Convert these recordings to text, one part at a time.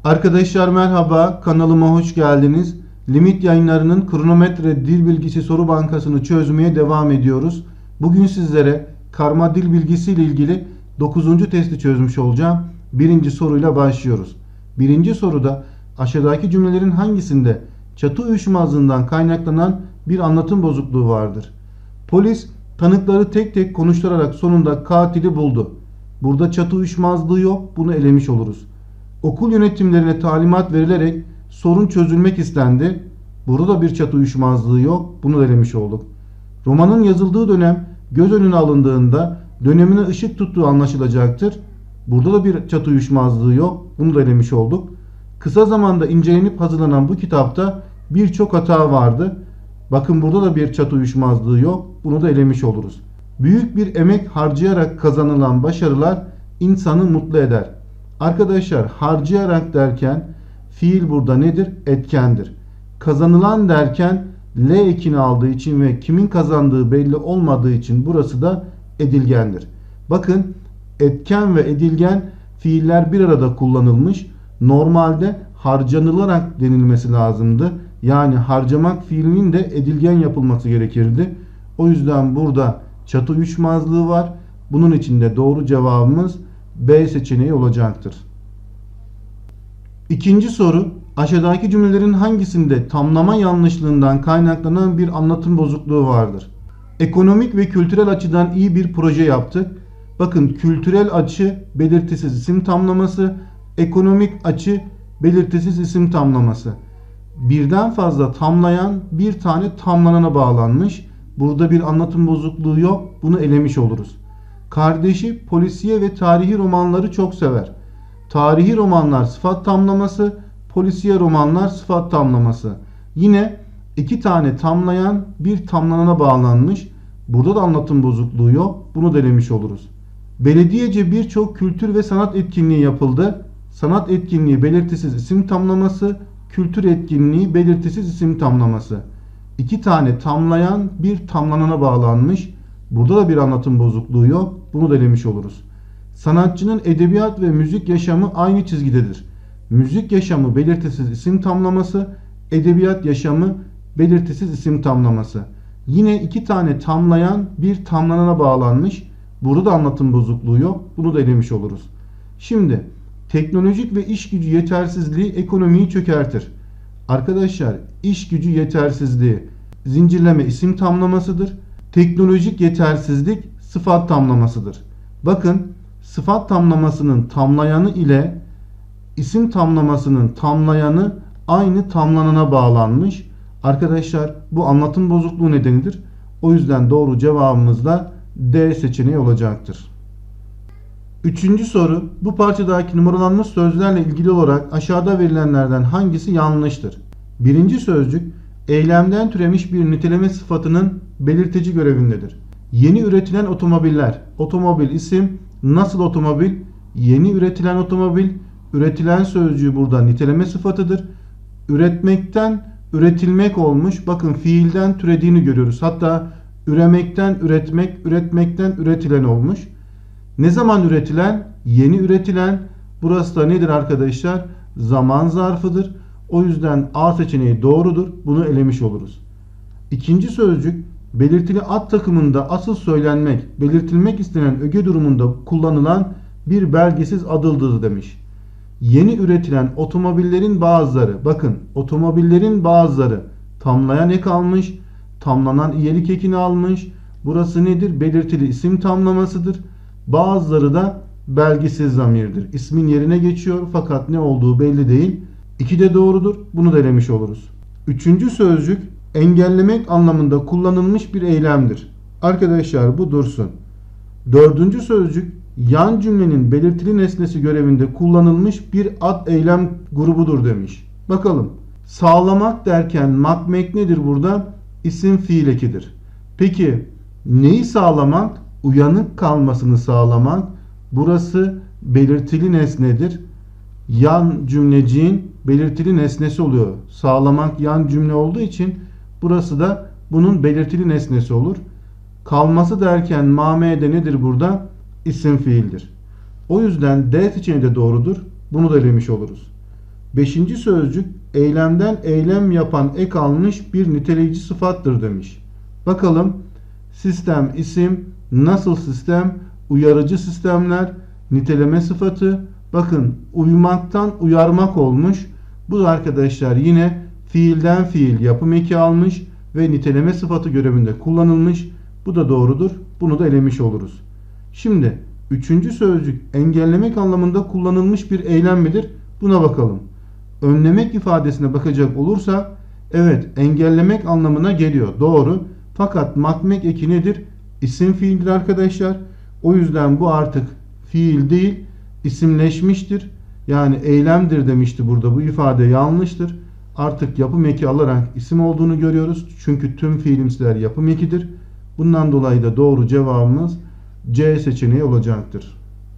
Arkadaşlar merhaba, kanalıma hoş geldiniz. Limit yayınlarının kronometre dil bilgisi soru bankasını çözmeye devam ediyoruz. Bugün sizlere karma dil bilgisi ile ilgili 9. testi çözmüş olacağım. Birinci soruyla başlıyoruz. Birinci soruda aşağıdaki cümlelerin hangisinde çatı uyuşmazlığından kaynaklanan bir anlatım bozukluğu vardır? Polis tanıkları tek tek konuşturarak sonunda katili buldu. Burada çatı uyuşmazlığı yok, bunu elemiş oluruz. Okul yönetimlerine talimat verilerek sorun çözülmek istendi. Burada da bir çatı uyuşmazlığı yok. Bunu da elemiş olduk. Romanın yazıldığı dönem göz önüne alındığında dönemine ışık tuttuğu anlaşılacaktır. Burada da bir çatı uyuşmazlığı yok. Bunu da elemiş olduk. Kısa zamanda incelenip hazırlanan bu kitapta birçok hata vardı. Bakın burada da bir çatı uyuşmazlığı yok. Bunu da elemiş oluruz. Büyük bir emek harcayarak kazanılan başarılar insanı mutlu eder. Arkadaşlar harcayarak derken fiil burada nedir? Etkendir. Kazanılan derken L ekini aldığı için ve kimin kazandığı belli olmadığı için burası da edilgendir. Bakın etken ve edilgen fiiller bir arada kullanılmış. Normalde harcanılarak denilmesi lazımdı. Yani harcamak fiilinin de edilgen yapılması gerekirdi. O yüzden burada çatı uyuşmazlığı var. Bunun için de doğru cevabımız B seçeneği olacaktır. İkinci soru, aşağıdaki cümlelerin hangisinde tamlama yanlışlığından kaynaklanan bir anlatım bozukluğu vardır? Ekonomik ve kültürel açıdan iyi bir proje yaptık. Bakın kültürel açı belirtisiz isim tamlaması, ekonomik açı belirtisiz isim tamlaması. Birden fazla tamlayan bir tane tamlanana bağlanmış. Burada bir anlatım bozukluğu yok. Bunu elemiş oluruz. Kardeşi polisiye ve tarihi romanları çok sever. Tarihi romanlar sıfat tamlaması, polisiye romanlar sıfat tamlaması. Yine iki tane tamlayan bir tamlanana bağlanmış. Burada da anlatım bozukluğu yok. Bunu denemiş oluruz. Belediyece birçok kültür ve sanat etkinliği yapıldı. Sanat etkinliği belirtisiz isim tamlaması, kültür etkinliği belirtisiz isim tamlaması. İki tane tamlayan bir tamlanana bağlanmış. Burada da bir anlatım bozukluğu yok. Bunu denemiş oluruz. Sanatçının edebiyat ve müzik yaşamı aynı çizgidedir. Müzik yaşamı belirtisiz isim tamlaması, edebiyat yaşamı belirtisiz isim tamlaması. Yine iki tane tamlayan bir tamlanana bağlanmış. Burada da anlatım bozukluğu yok. Bunu da elemiş oluruz. Şimdi teknolojik ve iş gücü yetersizliği ekonomiyi çökertir. Arkadaşlar iş gücü yetersizliği zincirleme isim tamlamasıdır. Teknolojik yetersizlik sıfat tamlamasıdır. Bakın sıfat tamlamasının tamlayanı ile isim tamlamasının tamlayanı aynı tamlanana bağlanmış. Arkadaşlar bu anlatım bozukluğu nedenidir. O yüzden doğru cevabımız da D seçeneği olacaktır. Üçüncü soru, bu parçadaki numaralanmış sözlerle ilgili olarak aşağıda verilenlerden hangisi yanlıştır? Birinci sözcük eylemden türemiş bir niteleme sıfatının belirtici görevindedir. Yeni üretilen otomobiller, otomobil isim, nasıl otomobil, yeni üretilen otomobil, üretilen sözcüğü burada niteleme sıfatıdır. Üretmekten üretilmek olmuş. Bakın fiilden türediğini görüyoruz. Hatta üremekten üretmek, üretmekten üretilen olmuş. Ne zaman üretilen? Yeni üretilen. Burası da nedir arkadaşlar? Zaman zarfıdır. O yüzden A seçeneği doğrudur. Bunu elemiş oluruz. İkinci sözcük belirtili ad takımında asıl söylenmek, belirtilmek istenen öge durumunda kullanılan bir belgesiz adıldır demiş. Yeni üretilen otomobillerin bazıları, bakın otomobillerin bazıları tamlayan ek almış, tamlanan iyelik ekini almış. Burası nedir? Belirtili isim tamlamasıdır. Bazıları da belgisiz zamirdir. İsmin yerine geçiyor fakat ne olduğu belli değil. İki de doğrudur. Bunu denemiş oluruz. Üçüncü sözcük engellemek anlamında kullanılmış bir eylemdir. Arkadaşlar bu dursun. Dördüncü sözcük yan cümlenin belirtili nesnesi görevinde kullanılmış bir ad eylem grubudur demiş. Bakalım. Sağlamak derken makmek nedir burada? İsim fiil ekidir. Peki neyi sağlamak? Uyanık kalmasını sağlamak. Burası belirtili nesnedir. Yan cümleciğin belirtili nesnesi oluyor. Sağlamak yan cümle olduğu için burası da bunun belirtili nesnesi olur. Kalması derken mamede nedir burada? İsim fiildir. O yüzden D seçeneği de doğrudur. Bunu da elemiş oluruz. Beşinci sözcük eylemden eylem yapan ek almış bir niteleyici sıfattır demiş. Bakalım sistem isim, nasıl sistem, uyarıcı sistemler, niteleme sıfatı. Bakın uymaktan uyarmak olmuş. Bu da arkadaşlar yine fiilden fiil yapım eki almış ve niteleme sıfatı görevinde kullanılmış. Bu da doğrudur. Bunu da elemiş oluruz. Şimdi üçüncü sözcük engellemek anlamında kullanılmış bir eylem midir? Buna bakalım. Önlemek ifadesine bakacak olursak evet engellemek anlamına geliyor. Doğru. Fakat makmek eki nedir? İsim fiildir arkadaşlar. O yüzden bu artık fiil değil isimleşmiştir. Yani eylemdir demişti burada. Bu ifade yanlıştır. Artık yapım eki alarak isim olduğunu görüyoruz. Çünkü tüm fiilimsiler yapım ekidir. Bundan dolayı da doğru cevabımız C seçeneği olacaktır.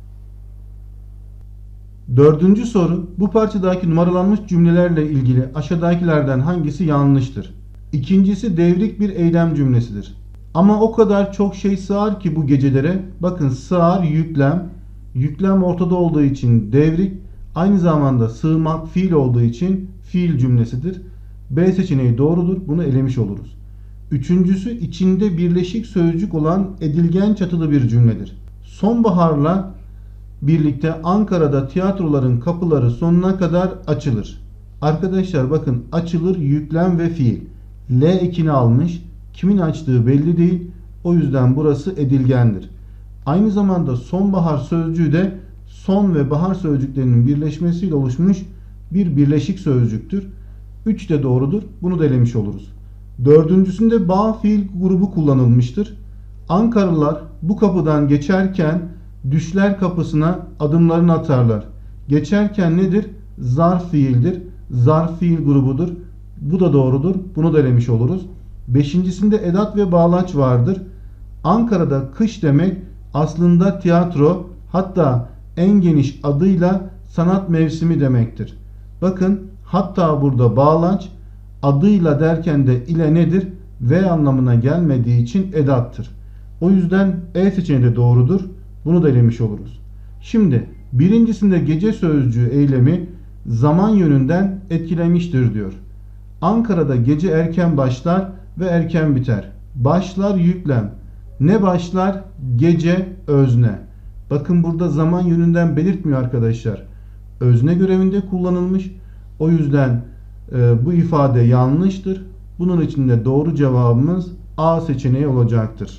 Dördüncü soru. Bu parçadaki numaralanmış cümlelerle ilgili aşağıdakilerden hangisi yanlıştır? İkincisi devrik bir eylem cümlesidir. Ama o kadar çok şey sığar ki bu gecelere. Bakın sığar yüklem. Yüklem ortada olduğu için devrik. Aynı zamanda sığmak fiil olduğu için fiil cümlesidir. B seçeneği doğrudur. Bunu elemiş oluruz. Üçüncüsü içinde birleşik sözcük olan edilgen çatılı bir cümledir. Sonbaharla birlikte Ankara'da tiyatroların kapıları sonuna kadar açılır. Arkadaşlar bakın açılır yüklem ve fiil. L ekini almış. Kimin açtığı belli değil. O yüzden burası edilgendir. Aynı zamanda sonbahar sözcüğü de son ve bahar sözcüklerinin birleşmesiyle oluşmuş bir birleşik sözcüktür. 3 de doğrudur. Bunu da elemiş oluruz. Dördüncüsünde bağ fiil grubu kullanılmıştır. Ankaralılar bu kapıdan geçerken düşler kapısına adımlarını atarlar. Geçerken nedir? Zarf fiildir. Zarf fiil grubudur. Bu da doğrudur. Bunu da elemiş oluruz. Beşincisinde edat ve bağlaç vardır. Ankara'da kış demek aslında tiyatro, hatta en geniş adıyla sanat mevsimi demektir. Bakın hatta burada bağlaç, adıyla derken de ile nedir? V anlamına gelmediği için edattır. O yüzden E seçeneği de doğrudur. Bunu da elemiş oluruz. Şimdi birincisinde gece sözcüğü eylemi zaman yönünden etkilemiştir diyor. Ankara'da gece erken başlar ve erken biter. Başlar yüklem. Ne başlar? Gece özne. Bakın burada zaman yönünden belirtmiyor arkadaşlar. Özne görevinde kullanılmış. O yüzden bu ifade yanlıştır. Bunun için de doğru cevabımız A seçeneği olacaktır.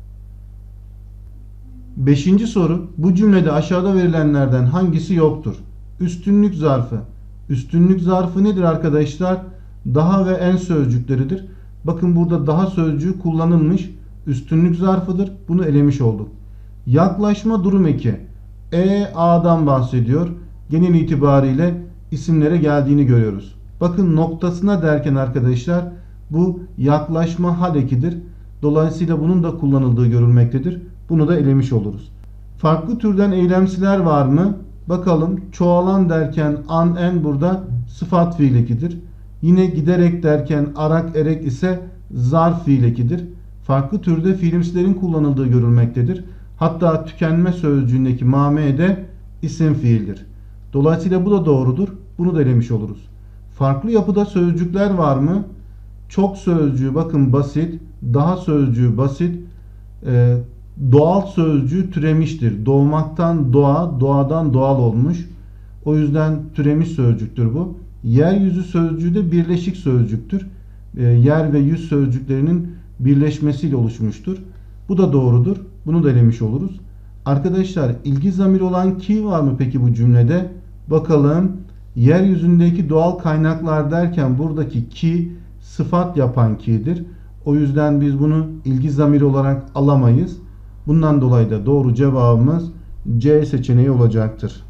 Beşinci soru. Bu cümlede aşağıda verilenlerden hangisi yoktur? Üstünlük zarfı. Üstünlük zarfı nedir arkadaşlar? Daha ve en sözcükleridir. Bakın burada daha sözcüğü kullanılmış. Üstünlük zarfıdır. Bunu elemiş olduk. Yaklaşma durum eki. A'dan bahsediyor. Genel itibariyle isimlere geldiğini görüyoruz. Bakın noktasına derken arkadaşlar bu yaklaşma hal ekidir. Dolayısıyla bunun da kullanıldığı görülmektedir. Bunu da elemiş oluruz. Farklı türden eylemsiler var mı? Bakalım. Çoğalan derken an en burada sıfat fiil ekidir. Yine giderek derken arak erek ise zarf fiil ekidir. Farklı türde fiilimsilerin kullanıldığı görülmektedir. Hatta tükenme sözcüğündeki mame de isim fiildir. Dolayısıyla bu da doğrudur. Bunu da elemiş oluruz. Farklı yapıda sözcükler var mı? Çok sözcüğü bakın basit. Daha sözcüğü basit. Doğal sözcüğü türemiştir. Doğmaktan doğa, doğadan doğal olmuş. O yüzden türemiş sözcüktür bu. Yeryüzü sözcüğü de birleşik sözcüktür. Yer ve yüz sözcüklerinin birleşmesiyle oluşmuştur. Bu da doğrudur. Bunu da elemiş oluruz. Arkadaşlar ilgi zamiri olan ki var mı peki bu cümlede? Bakalım. Yeryüzündeki doğal kaynaklar derken buradaki ki sıfat yapan ki'dir. O yüzden biz bunu ilgi zamiri olarak alamayız. Bundan dolayı da doğru cevabımız C seçeneği olacaktır.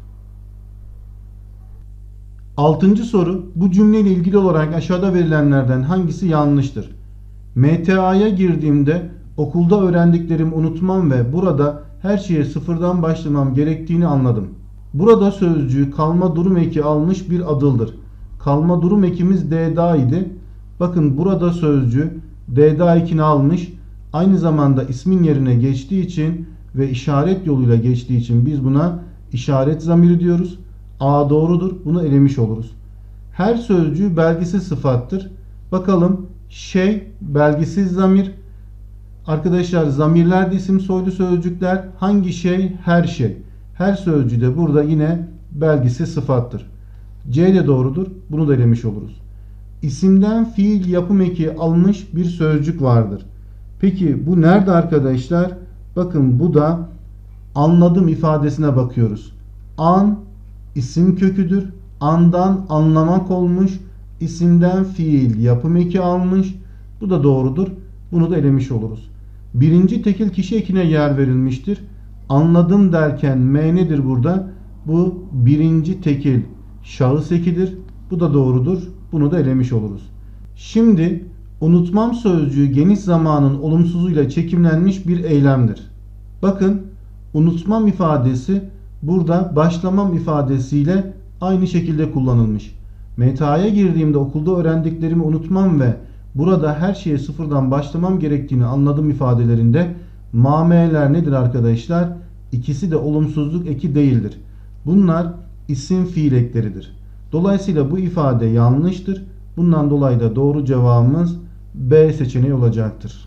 Altıncı soru. Bu cümleyle ilgili olarak aşağıda verilenlerden hangisi yanlıştır? MTA'ya girdiğimde okulda öğrendiklerimi unutmam ve burada her şeye sıfırdan başlamam gerektiğini anladım. Burada sözcüğü kalma durum eki almış bir adıldır. Kalma durum ekimiz DDA idi. Bakın burada sözcüğü DDA ekini almış. Aynı zamanda ismin yerine geçtiği için ve işaret yoluyla geçtiği için biz buna işaret zamiri diyoruz. A doğrudur. Bunu elemiş oluruz. Her sözcüğü belgisiz sıfattır. Bakalım, şey belgisiz zamir. Arkadaşlar, zamirler de isim soylu sözcükler. Hangi şey? Her şey. Her sözcüğü de burada yine belgisiz sıfattır. C de doğrudur. Bunu da elemiş oluruz. İsimden fiil yapım eki almış bir sözcük vardır. Peki bu nerede arkadaşlar? Bakın, bu da anladım ifadesine bakıyoruz. An isim köküdür. Andan anlamak olmuş. İsimden fiil yapım eki almış. Bu da doğrudur. Bunu da elemiş oluruz. Birinci tekil kişi ekine yer verilmiştir. Anladım derken M nedir burada? Bu birinci tekil şahıs ekidir. Bu da doğrudur. Bunu da elemiş oluruz. Şimdi unutmam sözcüğü geniş zamanın olumsuzuyla çekimlenmiş bir eylemdir. Bakın, unutmam ifadesi burada başlamam ifadesiyle aynı şekilde kullanılmış. MTA'ya girdiğimde okulda öğrendiklerimi unutmam ve burada her şeye sıfırdan başlamam gerektiğini anladım ifadelerinde mameler nedir arkadaşlar? İkisi de olumsuzluk eki değildir. Bunlar isim fiil ekleridir. Dolayısıyla bu ifade yanlıştır. Bundan dolayı da doğru cevabımız B seçeneği olacaktır.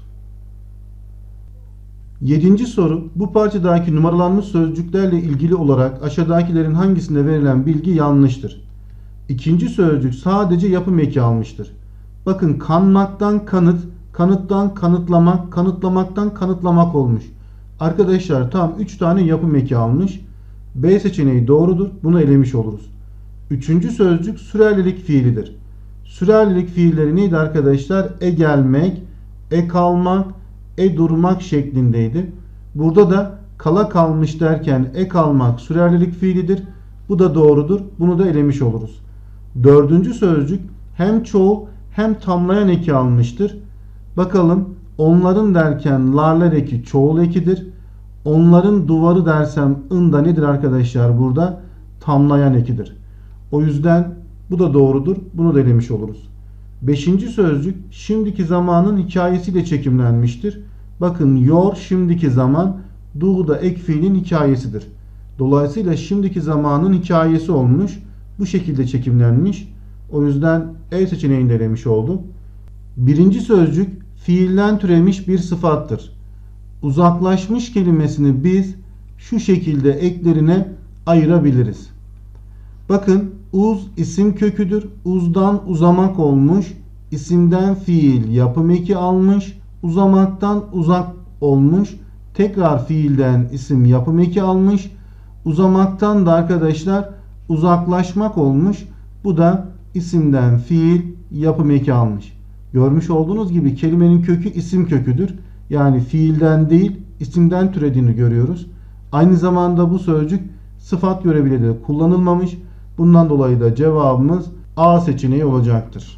7. soru. Bu parçadaki numaralanmış sözcüklerle ilgili olarak aşağıdakilerin hangisinde verilen bilgi yanlıştır? İkinci sözcük sadece yapım eki almıştır. Bakın, kanmaktan kanıt, kanıttan kanıtlamak, kanıtlamaktan kanıtlamak olmuş. Arkadaşlar, tam 3 tane yapım eki almış. B seçeneği doğrudur. Bunu elemiş oluruz. Üçüncü sözcük sürerlilik fiilidir. Sürerlilik fiilleri neydi arkadaşlar? Gelmek, kalmak, durmak şeklindeydi. Burada da kala kalmış derken kalmak sürerlilik fiilidir. Bu da doğrudur. Bunu da elemiş oluruz. Dördüncü sözcük hem çoğul hem tamlayan eki almıştır. Bakalım, onların derken larlar eki çoğul ekidir. Onların duvarı dersem ın da nedir arkadaşlar burada? Tamlayan ekidir. O yüzden bu da doğrudur. Bunu da elemiş oluruz. Beşinci sözcük şimdiki zamanın hikayesiyle çekimlenmiştir. Bakın, yor şimdiki zaman, du da ek fiilin hikayesidir. Dolayısıyla şimdiki zamanın hikayesi olmuş. Bu şekilde çekimlenmiş. O yüzden E seçeneğini de elemiş olduk. Birinci sözcük fiilden türemiş bir sıfattır. Uzaklaşmış kelimesini biz şu şekilde eklerine ayırabiliriz. Bakın, uz isim köküdür. Uzdan uzamak olmuş. İsimden fiil yapım eki almış. Uzamaktan uzak olmuş. Tekrar fiilden isim yapım eki almış. Uzamaktan da arkadaşlar uzaklaşmak olmuş. Bu da isimden fiil yapım eki almış. Görmüş olduğunuz gibi kelimenin kökü isim köküdür. Yani fiilden değil isimden türediğini görüyoruz. Aynı zamanda bu sözcük sıfat göreviyle de kullanılmamış. Bundan dolayı da cevabımız A seçeneği olacaktır.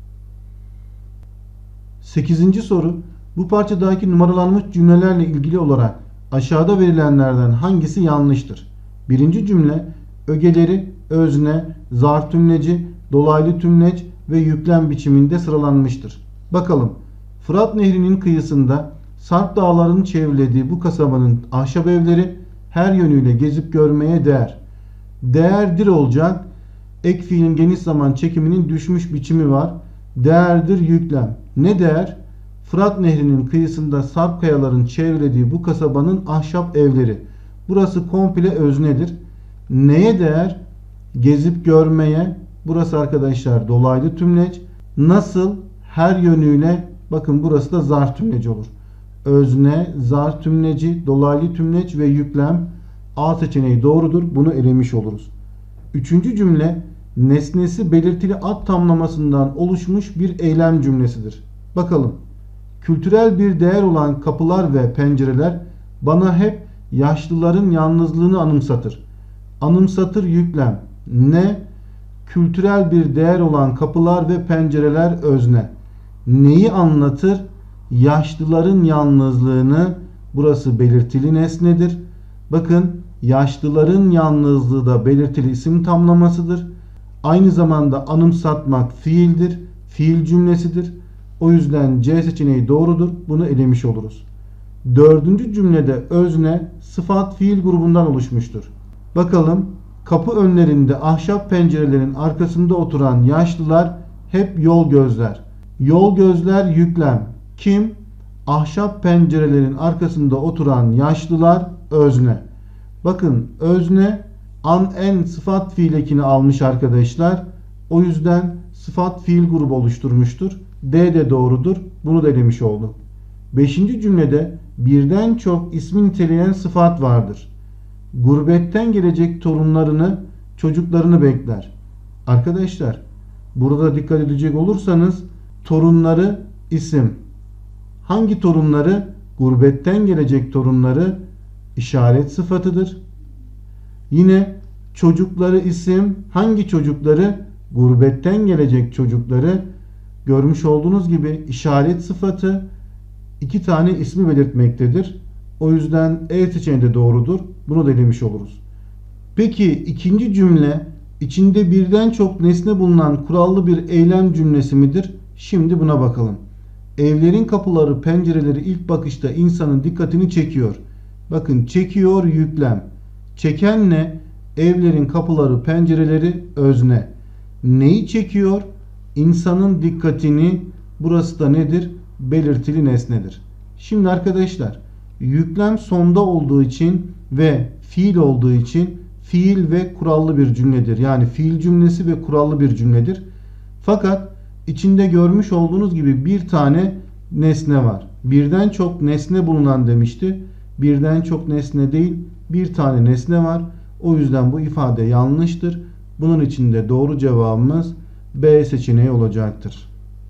8. soru. Bu parçadaki numaralanmış cümlelerle ilgili olarak aşağıda verilenlerden hangisi yanlıştır? Birinci cümle ögeleri özne, zarf tümleci, dolaylı tümleç ve yüklem biçiminde sıralanmıştır. Bakalım. Fırat Nehri'nin kıyısında Sarp Dağları'nın çevrelediği bu kasabanın ahşap evleri her yönüyle gezip görmeye değer. Değerdir olacak. Ek fiilin geniş zaman çekiminin düşmüş biçimi var. Değerdir yüklem. Ne değer? Fırat Nehri'nin kıyısında Sarp kayaların çevrelediği bu kasabanın ahşap evleri. Burası komple öznedir. Neye değer? Gezip görmeye. Burası arkadaşlar dolaylı tümleç. Nasıl? Her yönüyle. Bakın, burası da zarf tümleci olur. Özne, zarf tümleci, dolaylı tümleç ve yüklem. A seçeneği doğrudur. Bunu elemiş oluruz. Üçüncü cümle nesnesi belirtili ad tamlamasından oluşmuş bir eylem cümlesidir. Bakalım. Kültürel bir değer olan kapılar ve pencereler bana hep yaşlıların yalnızlığını anımsatır. Anımsatır yüklem. Ne? Kültürel bir değer olan kapılar ve pencereler özne. Neyi anlatır? Yaşlıların yalnızlığını. Burası belirtili nesnedir. Bakın, yaşlıların yalnızlığı da belirtili isim tamlamasıdır. Aynı zamanda anımsatmak fiildir. Fiil cümlesidir. O yüzden C seçeneği doğrudur. Bunu elemiş oluruz. Dördüncü cümlede özne sıfat fiil grubundan oluşmuştur. Bakalım, Kapı önlerinde ahşap pencerelerin arkasında oturan yaşlılar hep yol gözler. Yol gözler yüklem. Kim? Ahşap pencerelerin arkasında oturan yaşlılar özne. Bakın özne an en sıfat fiil ekini almış arkadaşlar. O yüzden sıfat fiil grubu oluşturmuştur. D de doğrudur. Bunu da elemiş olduk. 5. cümlede birden çok ismi niteleyen sıfat vardır. Gurbetten gelecek torunlarını, çocuklarını bekler. Arkadaşlar burada dikkat edecek olursanız torunları isim. Hangi torunları? Gurbetten gelecek torunları işaret sıfatıdır. Yine çocukları isim. Hangi çocukları? Gurbetten gelecek çocukları. Görmüş olduğunuz gibi işaret sıfatı 2 tane ismi belirtmektedir. O yüzden E seçeneği de doğrudur. Bunu da elemiş oluruz. Peki ikinci cümle içinde birden çok nesne bulunan kurallı bir eylem cümlesi midir? Şimdi buna bakalım. Evlerin kapıları, pencereleri ilk bakışta insanın dikkatini çekiyor. Bakın çekiyor yüklem. Çeken ne? Evlerin kapıları, pencereleri özne. Neyi çekiyor? İnsanın dikkatini. Burası da nedir? Belirtili nesnedir. Şimdi arkadaşlar yüklem sonda olduğu için ve fiil olduğu için fiil ve kurallı bir cümledir. Yani fiil cümlesi ve kurallı bir cümledir. Fakat içinde görmüş olduğunuz gibi bir tane nesne var. Birden çok nesne bulunan demişti. Birden çok nesne değil, bir tane nesne var. O yüzden bu ifade yanlıştır. Bunun için de doğru cevabımız B seçeneği olacaktır.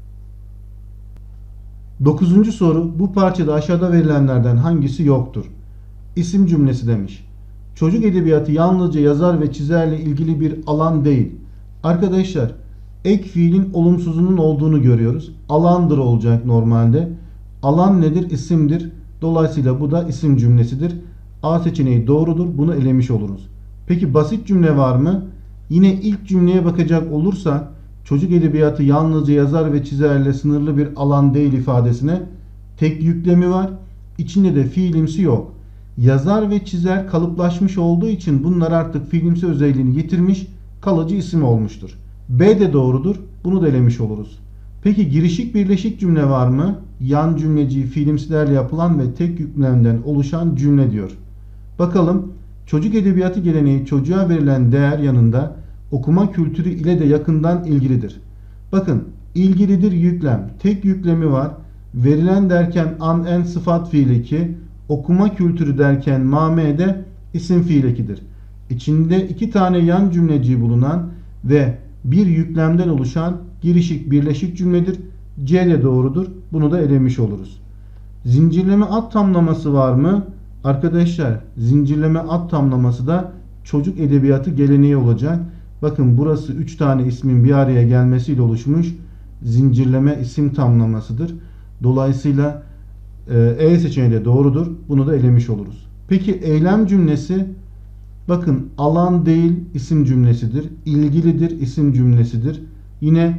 9. soru. Bu parçada aşağıda verilenlerden hangisi yoktur? İsim cümlesi demiş. Çocuk edebiyatı yalnızca yazar ve çizerle ilgili bir alan değil. Arkadaşlar ek fiilin olumsuzunun olduğunu görüyoruz. Alandır olacak normalde. Alan nedir? İsimdir. Dolayısıyla bu da isim cümlesidir. A seçeneği doğrudur. Bunu elemiş oluruz. Peki basit cümle var mı? Yine ilk cümleye bakacak olursak çocuk edebiyatı yalnızca yazar ve çizerle sınırlı bir alan değil ifadesine tek yüklemi var. İçinde de fiilimsi yok. Yazar ve çizer kalıplaşmış olduğu için bunlar artık fiilimsi özelliğini yitirmiş, kalıcı isim olmuştur. B de doğrudur. Bunu da elemiş oluruz. Peki girişik birleşik cümle var mı? Yan cümleci fiilimsilerle yapılan ve tek yüklemden oluşan cümle diyor. Bakalım çocuk edebiyatı geleneği çocuğa verilen değer yanında okuma kültürü ile de yakından ilgilidir. Bakın ilgilidir yüklem. Tek yüklemi var. Verilen derken an en sıfat fiil eki. Okuma kültürü derken ma'de isim fiil ekidir. İçinde 2 tane yan cümleci bulunan ve bir yüklemden oluşan girişik birleşik cümledir. C de doğrudur. Bunu da elemiş oluruz. Zincirleme ad tamlaması var mı? Arkadaşlar zincirleme ad tamlaması da çocuk edebiyatı geleneği olacak. Bakın burası 3 tane ismin bir araya gelmesiyle oluşmuş zincirleme isim tamlamasıdır. Dolayısıyla E seçeneği de doğrudur. Bunu da elemiş oluruz. Peki eylem cümlesi bakın alan değil isim cümlesidir. İlgilidir isim cümlesidir. Yine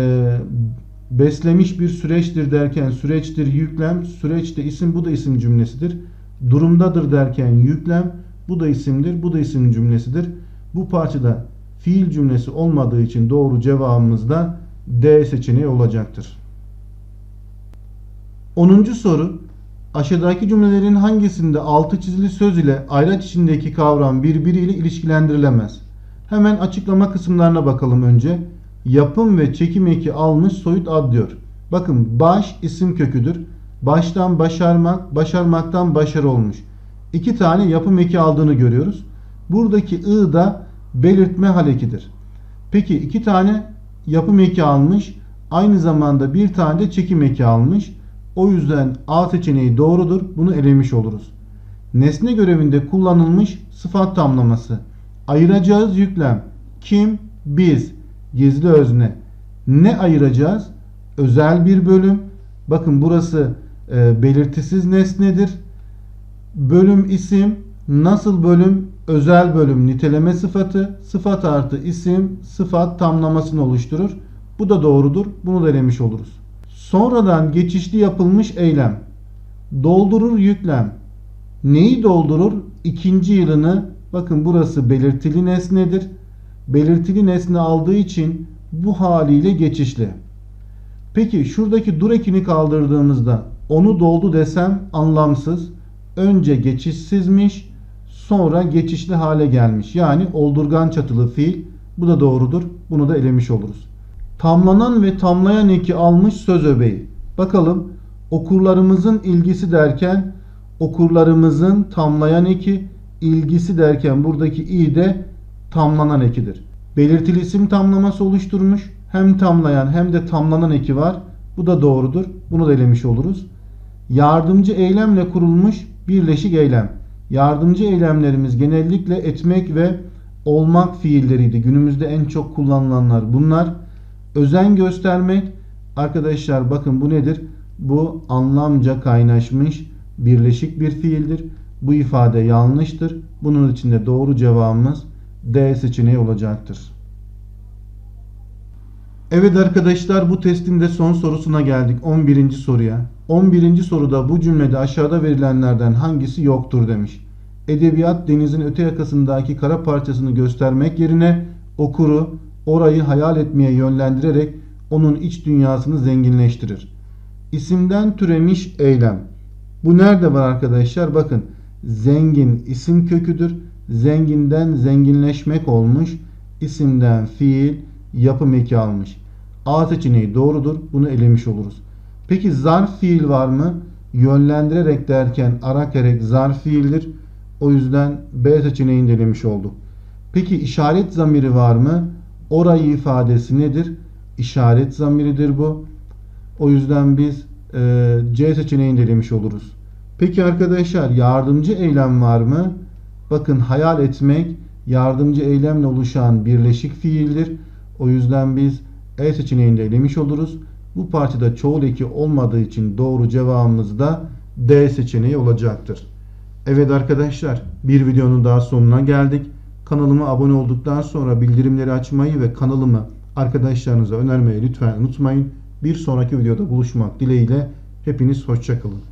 beslemiş bir süreçtir derken süreçtir yüklem. Süreç de isim, bu da isim cümlesidir. Durumdadır derken yüklem, bu da isimdir. Bu da isim cümlesidir. Bu parçada fiil cümlesi olmadığı için doğru cevabımız da D seçeneği olacaktır. 10. soru. Aşağıdaki cümlelerin hangisinde altı çizili söz ile ayraç içindeki kavram birbiriyle ilişkilendirilemez? Hemen açıklama kısımlarına bakalım önce. Yapım ve çekim eki almış soyut ad diyor. Bakın baş isim köküdür. Baştan başarmak, başarmaktan başarı olmuş. 2 tane yapım eki aldığını görüyoruz. Buradaki ı da belirtme hal ekidir. Peki 2 tane yapım eki almış. Aynı zamanda bir tane de çekim eki almış. O yüzden A seçeneği doğrudur. Bunu elemiş oluruz. Nesne görevinde kullanılmış sıfat tamlaması. Ayıracağız yüklem. Kim? Biz. Gizli özne. Ne ayıracağız? Özel bir bölüm. Bakın burası belirtisiz nesnedir. Bölüm isim. Nasıl bölüm? Özel bölüm niteleme sıfatı. Sıfat artı isim sıfat tamlamasını oluşturur. Bu da doğrudur. Bunu da elemiş oluruz. Sonradan geçişli yapılmış eylem. Doldurur yüklem. Neyi doldurur? 2. yılını Bakın burası belirtili nesnedir. Belirtili nesne aldığı için bu haliyle geçişli. Peki şuradaki dur ekini kaldırdığımızda onu doldu desem anlamsız. Önce geçişsizmiş, sonra geçişli hale gelmiş. Yani oldurgan çatılı fiil. Bu da doğrudur. Bunu da elemiş oluruz. Tamlanan ve tamlayan eki almış söz öbeği. Bakalım okurlarımızın ilgisi derken okurlarımızın tamlayan eki, ilgisi derken buradaki i de tamlanan ekidir. Belirtili isim tamlaması oluşturmuş. Hem tamlayan hem de tamlanan eki var. Bu da doğrudur. Bunu da elemiş oluruz. Yardımcı eylemle kurulmuş birleşik eylem. Yardımcı eylemlerimiz genellikle etmek ve olmak fiilleriydi. Günümüzde en çok kullanılanlar bunlar. Özen göstermek. Arkadaşlar bakın bu nedir? Bu anlamca kaynaşmış birleşik bir fiildir. Bu ifade yanlıştır. Bunun için de doğru cevabımız D seçeneği olacaktır. Evet arkadaşlar, bu testin de son sorusuna geldik. 11. soruya. 11. soruda bu cümlede aşağıda verilenlerden hangisi yoktur demiş. Edebiyat denizin öte yakasındaki kara parçasını göstermek yerine okuru orayı hayal etmeye yönlendirerek onun iç dünyasını zenginleştirir. İsimden türemiş eylem. Bu nerede var arkadaşlar? Bakın, zengin isim köküdür. Zenginden zenginleşmek olmuş. İsimden fiil yapım eki almış. A seçeneği doğrudur. Bunu elemiş oluruz. Peki zarf fiil var mı? Yönlendirerek derken arak erek zarf fiildir. O yüzden B seçeneğini de elemiş olduk. Peki işaret zamiri var mı? Orayı ifadesi nedir? İşaret zamiridir bu. O yüzden biz C seçeneğini de elemiş oluruz. Peki arkadaşlar, yardımcı eylem var mı? Bakın, hayal etmek yardımcı eylemle oluşan birleşik fiildir. O yüzden biz E seçeneğini de elemiş oluruz. Bu parçada çoğul eki olmadığı için doğru cevabımız da D seçeneği olacaktır. Evet arkadaşlar, bir videonun daha sonuna geldik. Kanalıma abone olduktan sonra bildirimleri açmayı ve kanalımı arkadaşlarınıza önermeyi lütfen unutmayın. Bir sonraki videoda buluşmak dileğiyle hepiniz hoşça kalın.